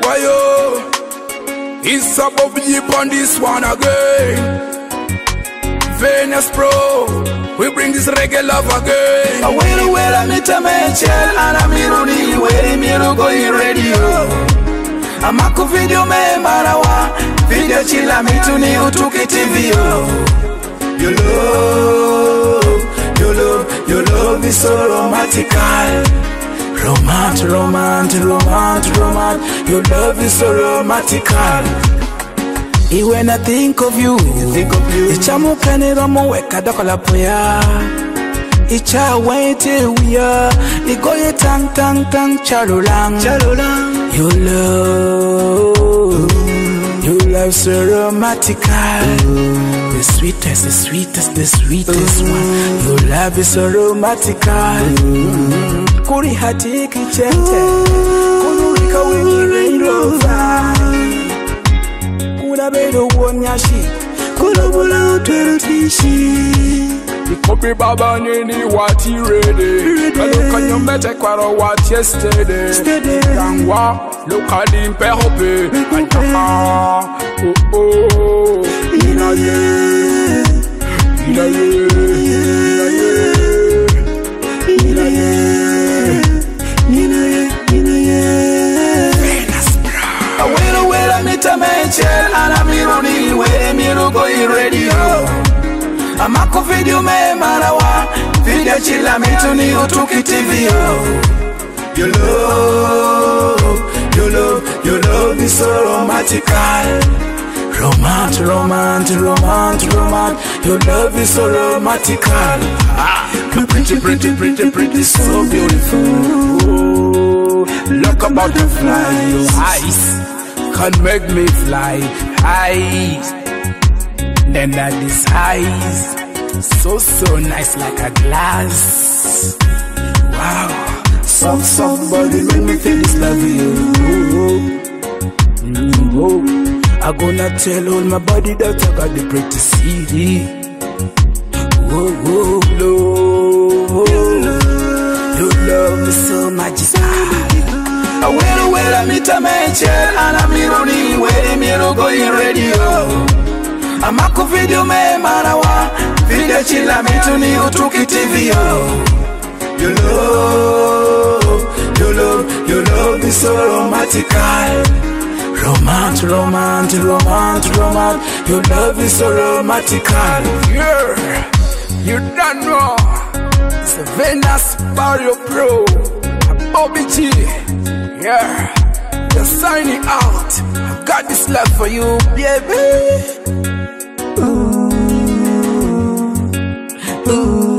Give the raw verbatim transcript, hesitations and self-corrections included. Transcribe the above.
for you. It's above you on this one again. Venus Pro, we bring this reggae love again. I will wear a meter mention and I'm in waiting me to go in radio. I'm a video me marawa, video chilla me to new to T V. Your love, your love, your love is so romantical. Romant, romant, romant, romant. Your love is so romantical. And when I think of you, think of you. Ichamu kane ramo weka dokola poya. Icha wait we are. Igoye tang tang tang charulang. Charulang. Your love, your love so romantical. The sweetest, the sweetest, the sweetest one. Your love is so romantical. Kuri hati kichete, kunurika wingi rainrover. Kuna bedo wonyashi, kuna bula utwero tishi. Ikobi baba nini wati ready. Kaluka nyomete kwaro wat yesterday. Kangwa, lokali mpe hope. Anyaha, oh oh. Ina ye, ina ye, ina ye, ina ye, ina ye, ina ye. Venus Pro. I will wear a meter mention and I'm in waiting me to go in radio. I'm a video me marawa, video chilla me to new to T V. Your love, your love, your love is so romantical. Romant, romant, romant, romant. Your love is so romantical. Ah, you're pretty, pretty, pretty, pretty, so beautiful. Oh, look about the fly. Your eyes can make me fly high. Then that is eyes, so so nice like a glass. Wow, soft soft body make me feel this love you. Oh, oh, oh. I gonna tell all my body that I got the pretty C D. Whoa, whoa, love, your love is so magical. I will wear a meter mention and I'm in waiting me to go in radio. I'm a video me marawa, video chilla me to new to T V. Your love, your love, your love is so romantical. Romant, romant, romant, romant. Your love is so romantical. Yeah, you don't know. It's a Venus Pro, a Bobby G. Yeah, you're signing out. I've got this love for you, baby. Ooh, ooh.